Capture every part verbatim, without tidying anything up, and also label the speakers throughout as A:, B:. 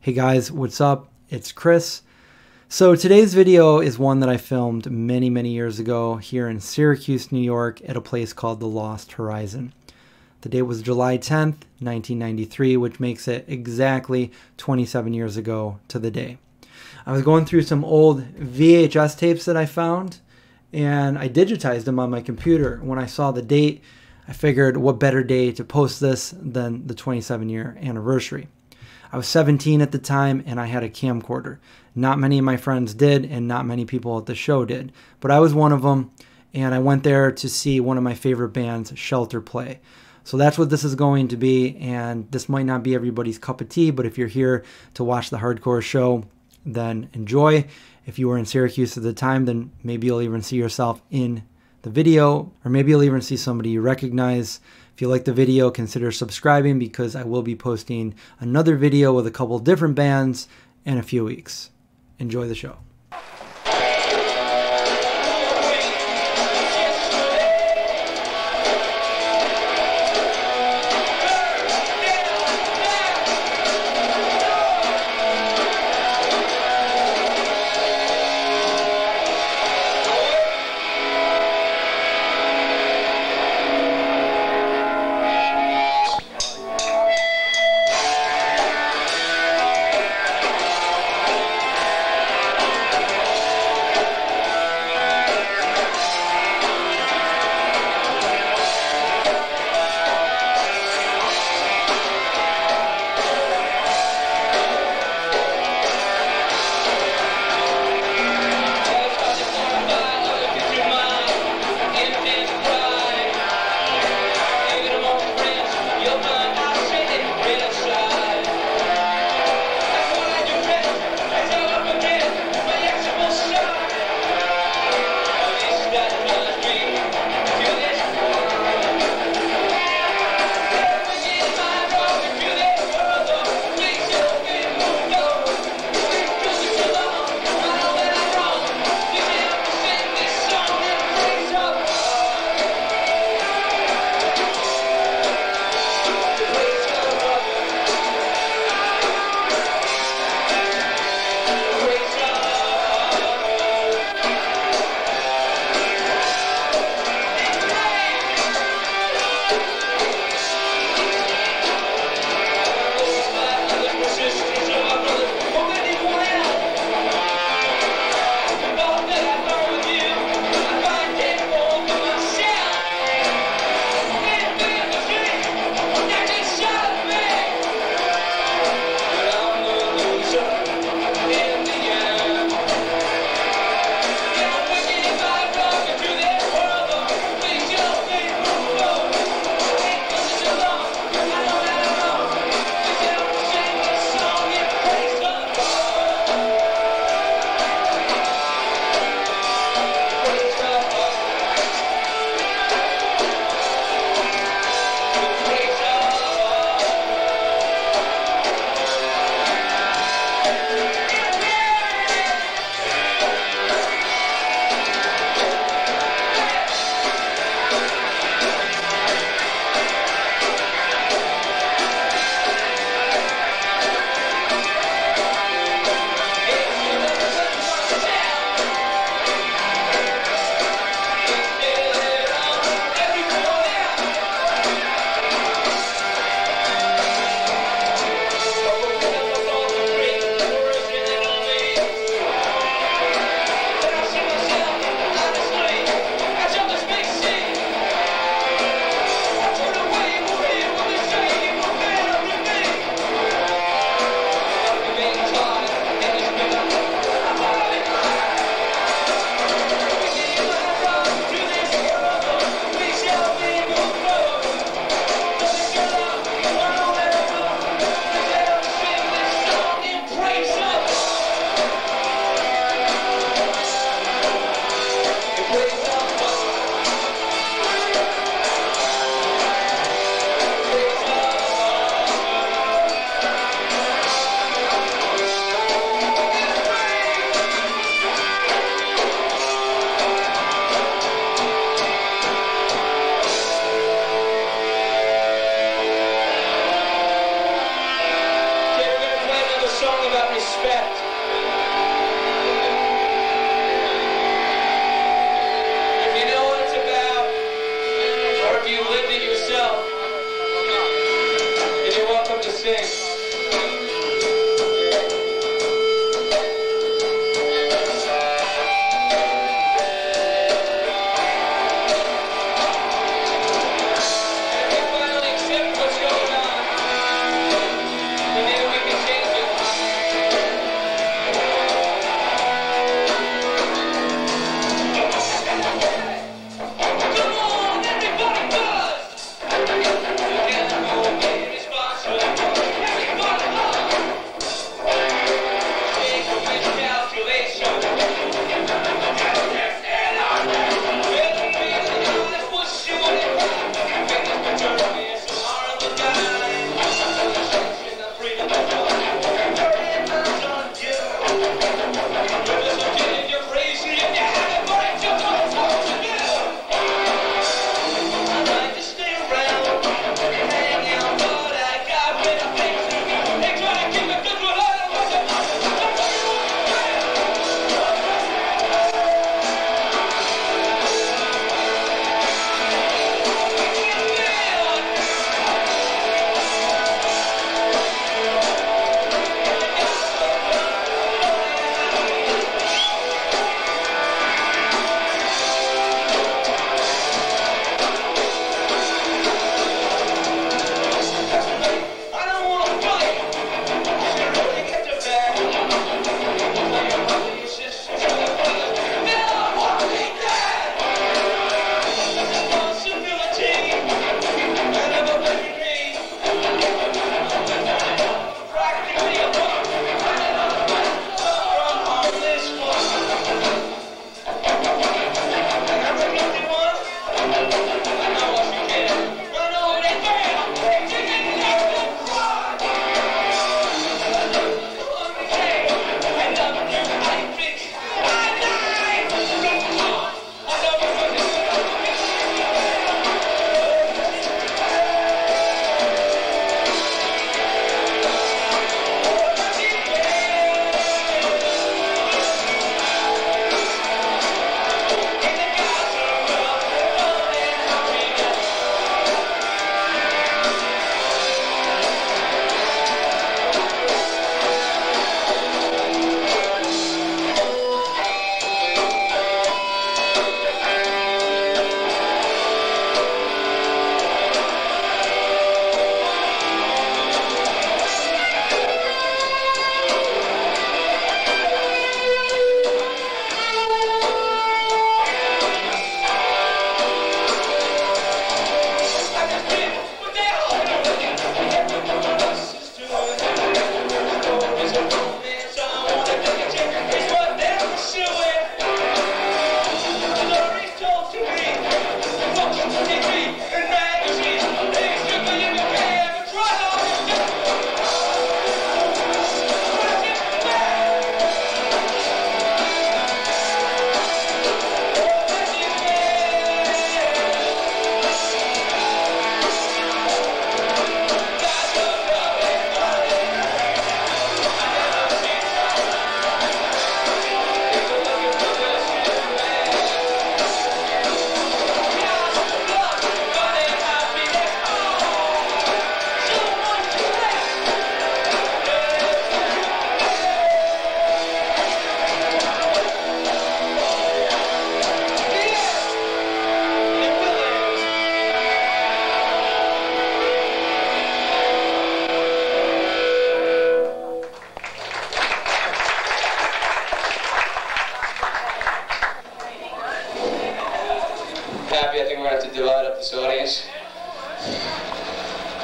A: Hey guys, what's up? It's Chris. So today's video is one that I filmed many, many years ago here in Syracuse, New York at a place called the Lost Horizon. The date was July tenth, nineteen ninety-three, which makes it exactly twenty-seven years ago to the day. I was going through some old V H S tapes that I found, and I digitized them on my computer. When I saw the date, I figured what better day to post this than the twenty-seven year anniversary. I was seventeen at the time and I had a camcorder. Not many of my friends did and not many people at the show did, but I was one of them, and I went there to see one of my favorite bands, Shelter, play. So that's what this is going to be, and this might not be everybody's cup of tea, but if you're here to watch the hardcore show, then enjoy. If you were in Syracuse at the time, then maybe you'll even see yourself in the video, or maybe you'll even see somebody you recognize. If you like the video, consider subscribing because I will be posting another video with a couple different bands in a few weeks. Enjoy the show.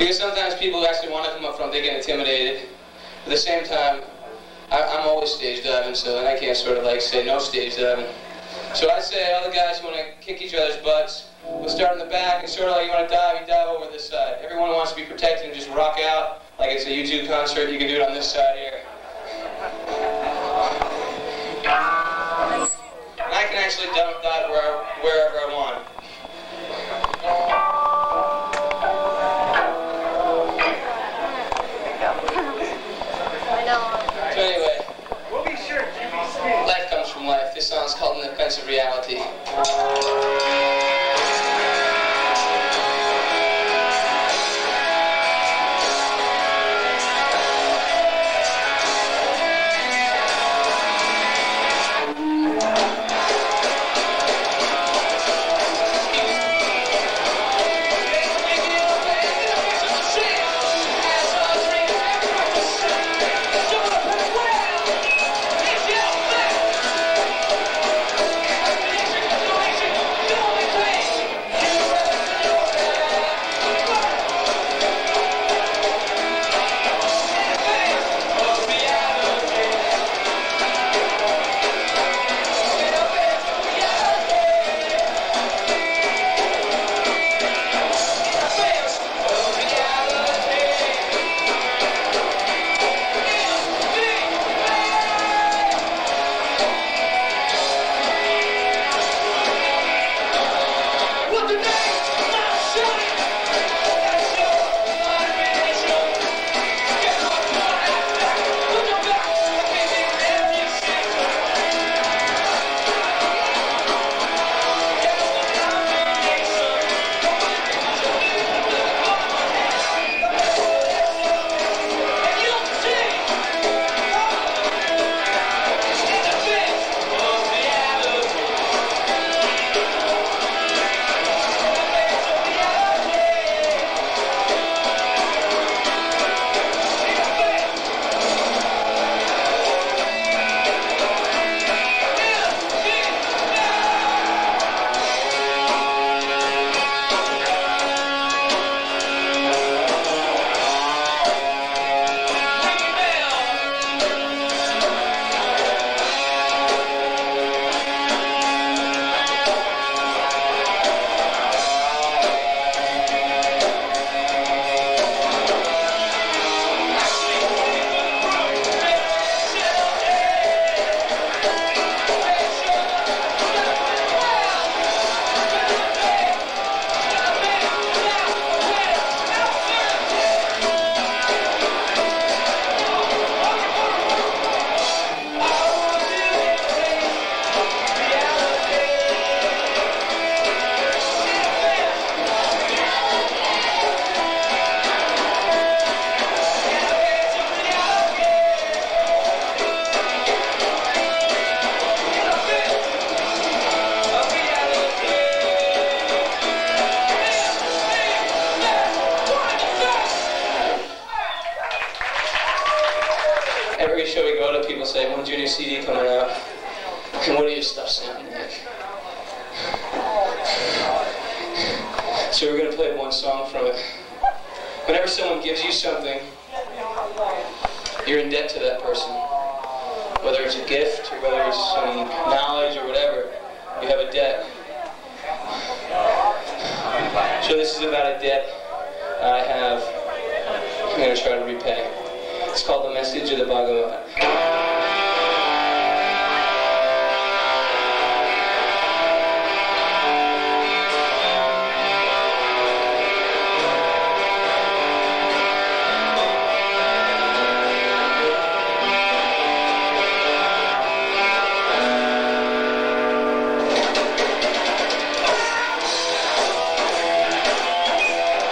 B: Because sometimes people actually want to come up front, they get intimidated. At the same time, I, I'm always stage diving, so and I can't sort of like say no stage diving. So I say all the guys who want to kick each other's butts, we'll start in the back, and sort of like you want to dive, you dive over this side. Everyone wants to be protected and just rock out like it's a U two concert. You can do it on this side here. And I can actually dive, dive where, wherever I want. So anyway, life comes from life. This song's called An Offensive Reality. Every show we go to, people say, when's your new C D coming out? And what are your stuff sounding like? So we're going to play one song from it. Whenever someone gives you something, you're in debt to that person. Whether it's a gift, or whether it's some knowledge, or whatever, you have a debt. So this is about a debt I have, I'm going to try to repay. It's called The Message of the Bhagavad.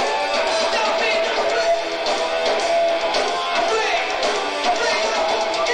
C: Get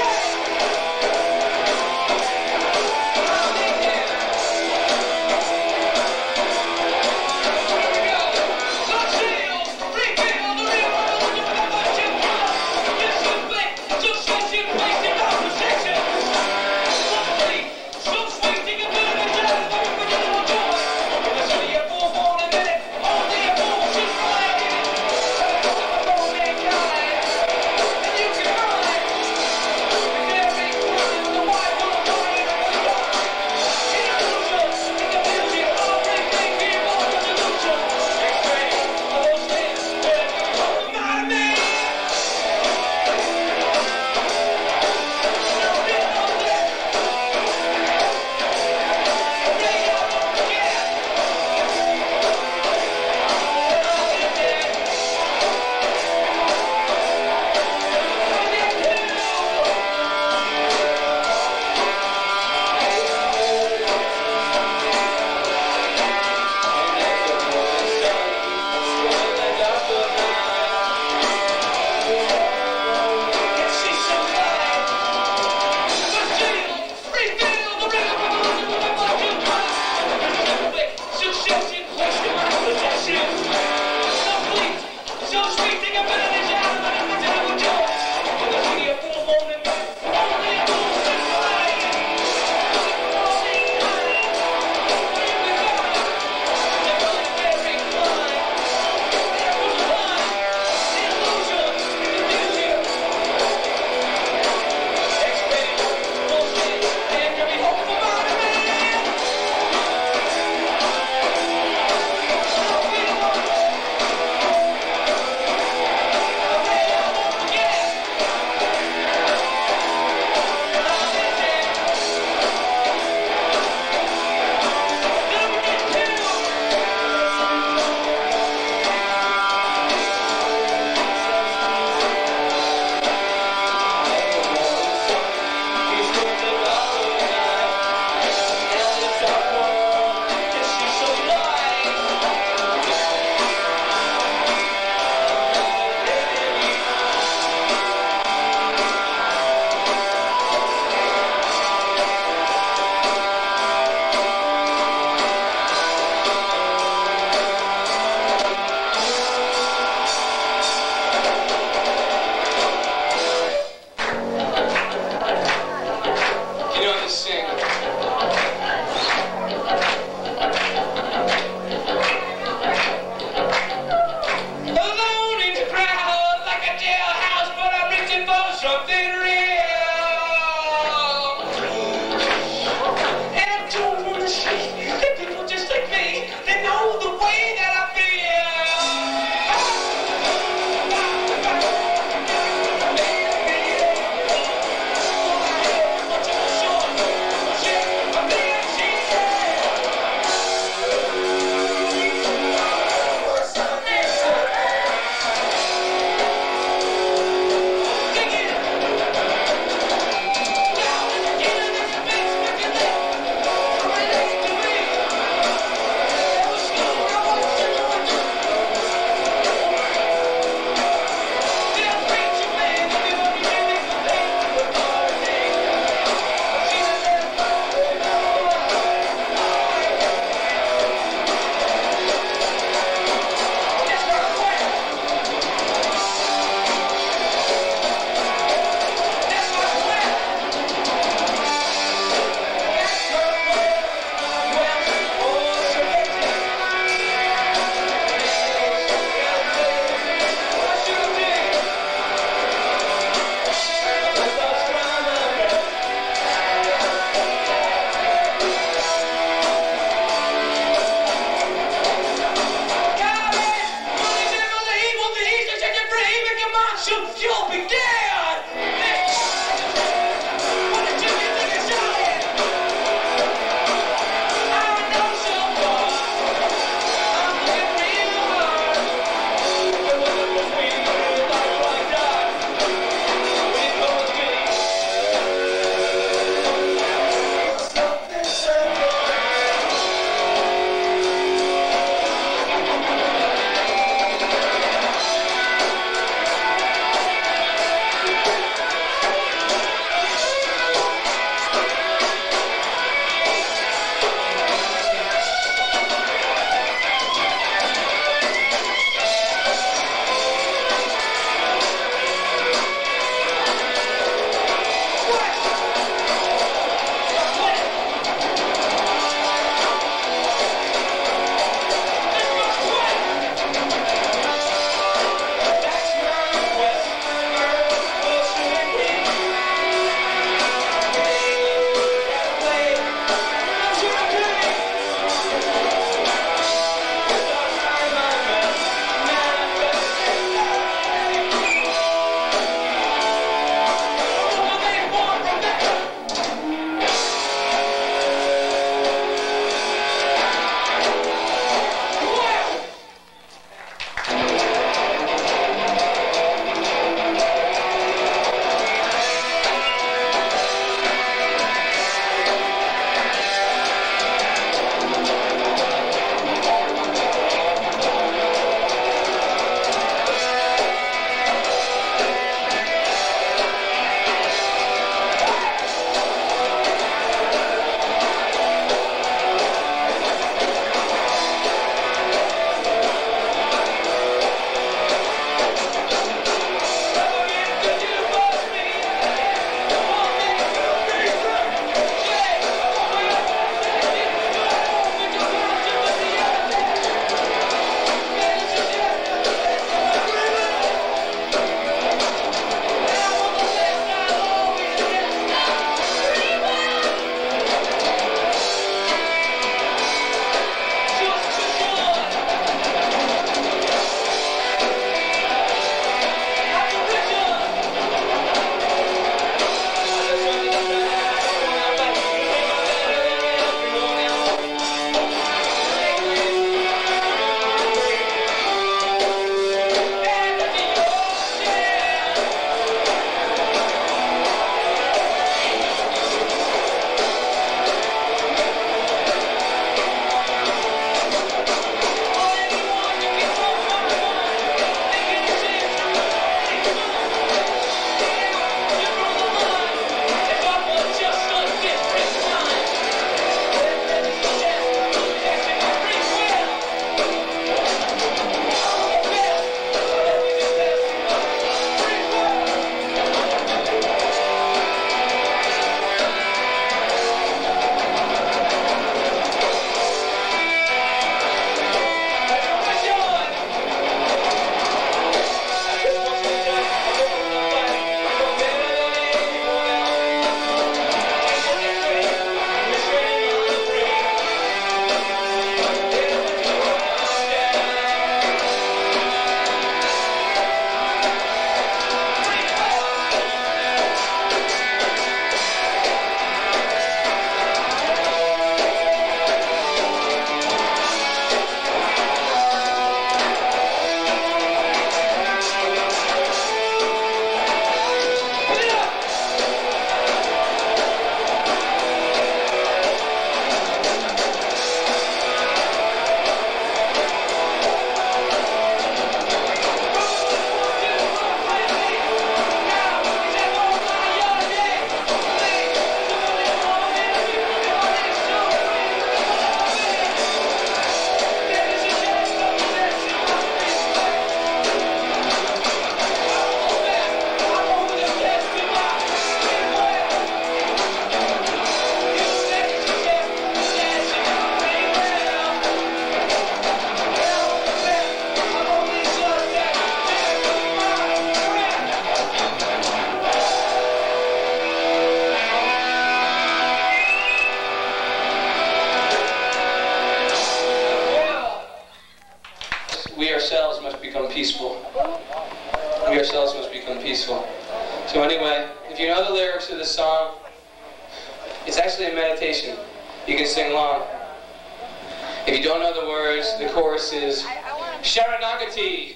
B: peaceful. We ourselves must become peaceful. So anyway, if you know the lyrics of this song, it's actually a meditation. You can sing along. If you don't know the words, the chorus is Sharanagati.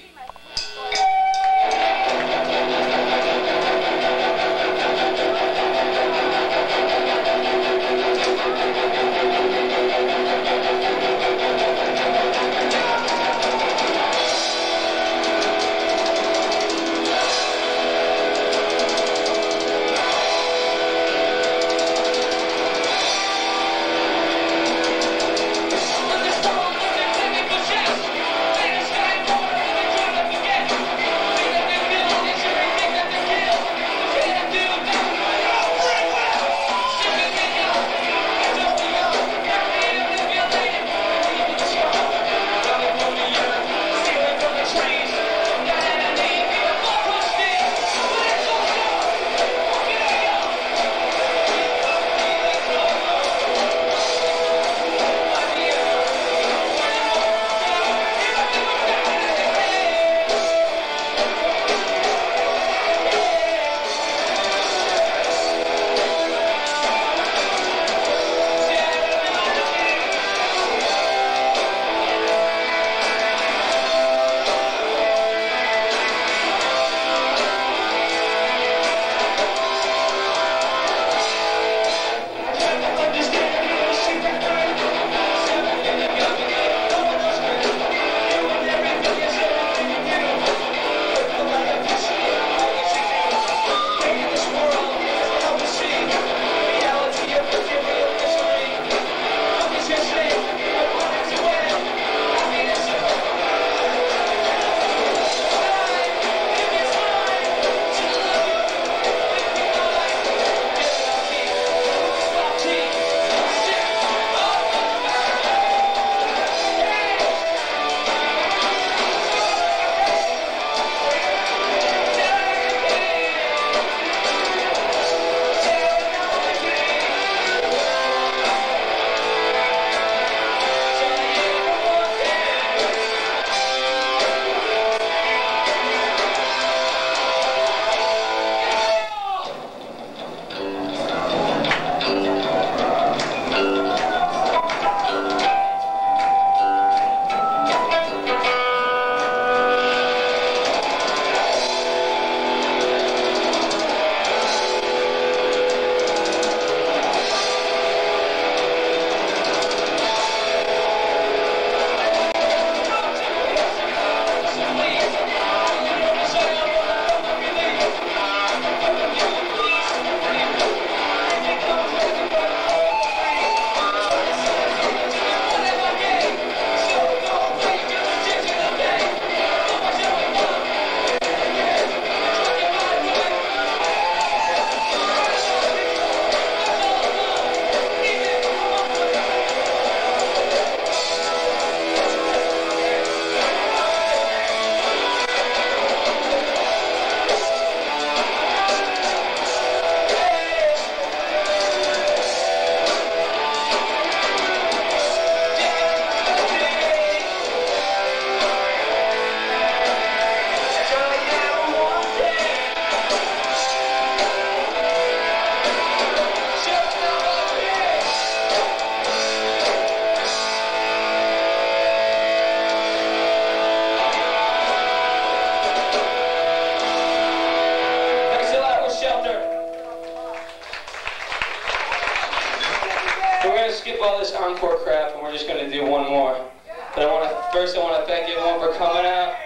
B: All this encore crap, and we're just going to do one more. But I want to first, I want to thank everyone for coming out.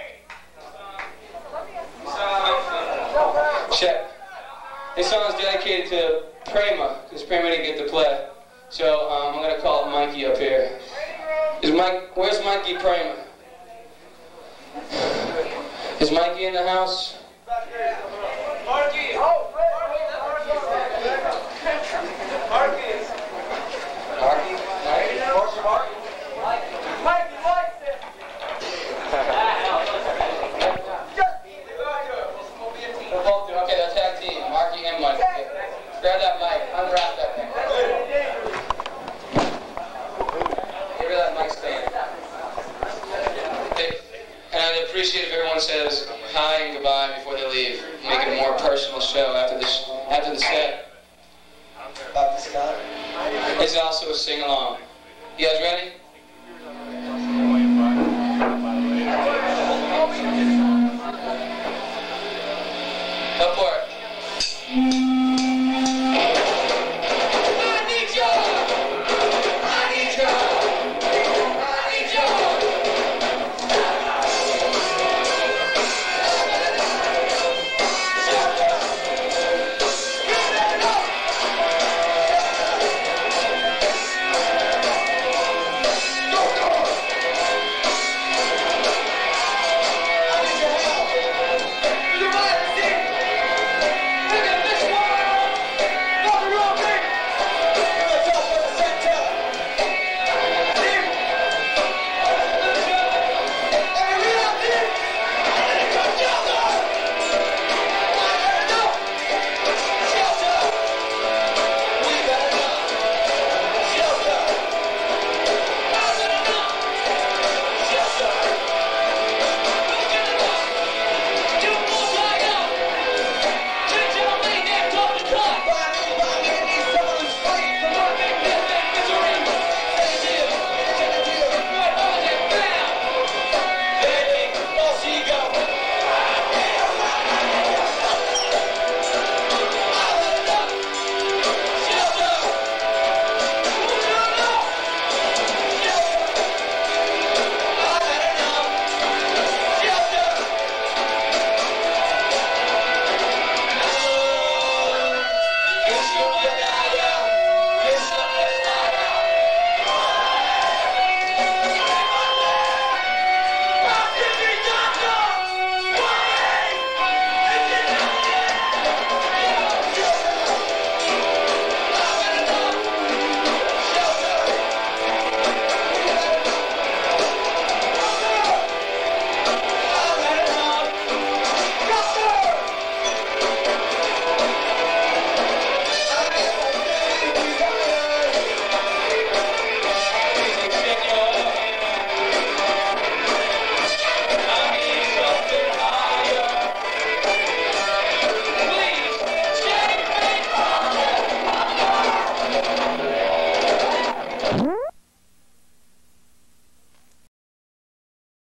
B: Check. This song is dedicated to Prema, because Prema didn't get to play. So um, I'm going to call Mikey up here. Is Mike? Where's Mikey Prema? Is Mikey in the house? Marky. Oh, Marky. Marky? Marky? Marky? Mikey likes it! Okay, that's tag team. Marky and Mikey. Grab that mic. Unwrap that thing. Give her that mic stand. And I'd appreciate if everyone said About this guy. It's also a sing-along. You guys ready? Go for it. I need you! I need you! I need you! It's your